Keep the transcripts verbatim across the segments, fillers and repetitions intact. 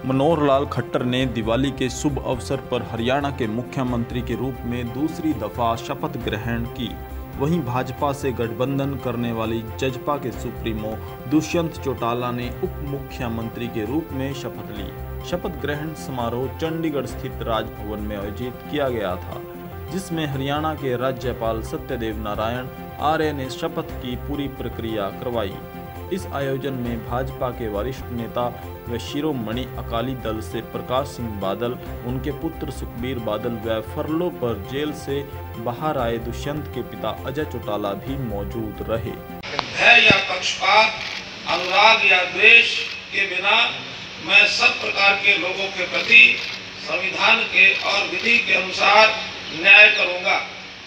मनोहर लाल खट्टर ने दिवाली के शुभ अवसर पर हरियाणा के मुख्यमंत्री के रूप में दूसरी दफा शपथ ग्रहण की। वहीं भाजपा से गठबंधन करने वाली जजपा के सुप्रीमो दुष्यंत चौटाला ने उप मुख्यमंत्री के रूप में शपथ ली। शपथ ग्रहण समारोह चंडीगढ़ स्थित राजभवन में आयोजित किया गया था, जिसमें हरियाणा के राज्यपाल सत्यदेव नारायण आर्य ने शपथ की पूरी प्रक्रिया करवाई। इस आयोजन में भाजपा के वरिष्ठ नेता व शिरोमणि अकाली दल से प्रकाश सिंह बादल, उनके पुत्र सुखबीर बादल व फरलों पर जेल से बाहर आए दुष्यंत के पिता अजय चौटाला भी मौजूद रहे। भय या पक्षपात, अनुराग या द्वेष के बिना मैं सब प्रकार के लोगों के प्रति संविधान के और विधि के अनुसार न्याय करूंगा।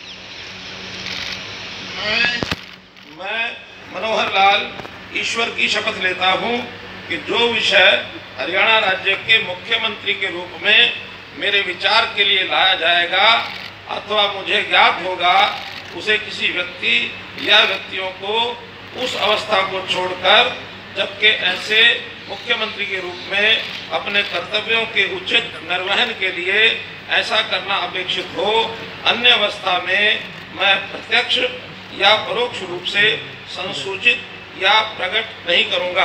मैं मैं मनोहर लाल ईश्वर की शपथ लेता हूं कि जो विषय हरियाणा राज्य के मुख्यमंत्री के रूप में मेरे विचार के लिए लाया जाएगा अथवा मुझे ज्ञात होगा, उसे किसी व्यक्ति या व्यक्तियों को उस अवस्था को छोड़कर, जबकि ऐसे मुख्यमंत्री के रूप में अपने कर्तव्यों के उचित निर्वहन के लिए ऐसा करना अपेक्षित हो, अन्य अवस्था में मैं प्रत्यक्ष या परोक्ष रूप से संसूचित या प्रकट नहीं करूंगा।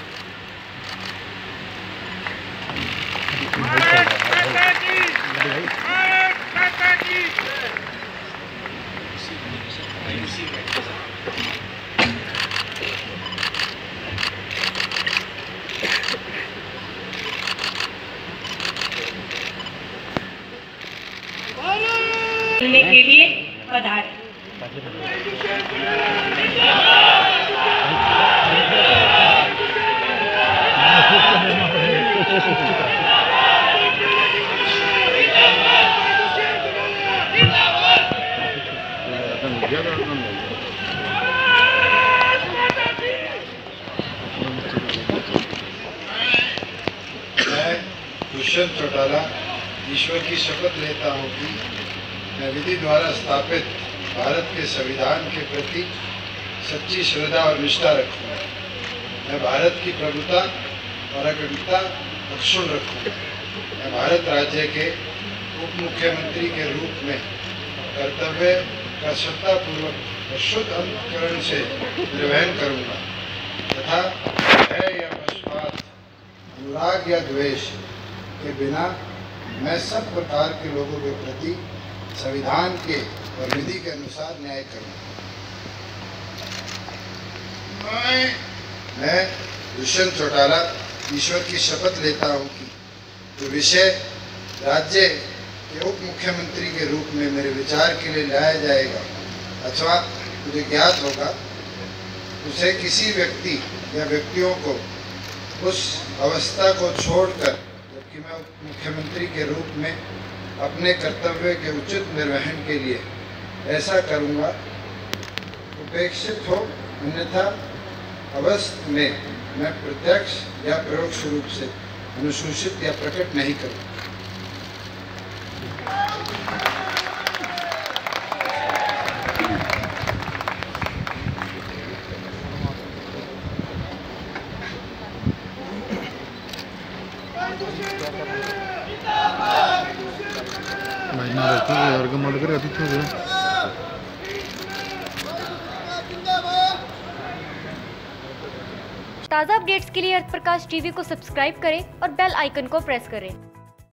मिलने के लिए पधारे। मैं दुष्यंत चौटाला ईश्वर की शपथ लेता हूँ कि मैं विधि द्वारा स्थापित भारत के संविधान के प्रति सच्ची श्रद्धा और निष्ठा रखूँगा। मैं भारत की प्रभुता और अखंडता अक्षुण्ण रखूँगा। मैं भारत राज्य के उप मुख्यमंत्री के रूप में कर्तव्य का श्रद्धापूर्वक और शुद्ध अंतःकरण से निर्वहन करूँगा तथा भय या पक्षपात, अनुराग या द्वेष के बिना मैं सब प्रकार के लोगों के प्रति संविधान के और विधि के अनुसार न्याय करूँगा। मैं दुष्यंत चौटाला ईश्वर की शपथ लेता हूँ कि जो विषय राज्य के उप मुख्यमंत्री के रूप में मेरे विचार के लिए लाया जाएगा अथवा मुझे ज्ञात होगा, उसे किसी व्यक्ति या व्यक्तियों को उस अवस्था को छोड़कर, जबकि मैं उप मुख्यमंत्री के रूप में अपने कर्तव्य के उचित निर्वहन के लिए ऐसा करूँगा, उपेक्षित हो, अन्यथा अवस्था में मैं प्रत्यक्ष या परोक्ष रूप से अनुसूचित या प्रकट नहीं करूँ। ताज़ा अपडेट्स के लिए अर्थ प्रकाश टीवी को सब्सक्राइब करें और बेल आइकन को प्रेस करें।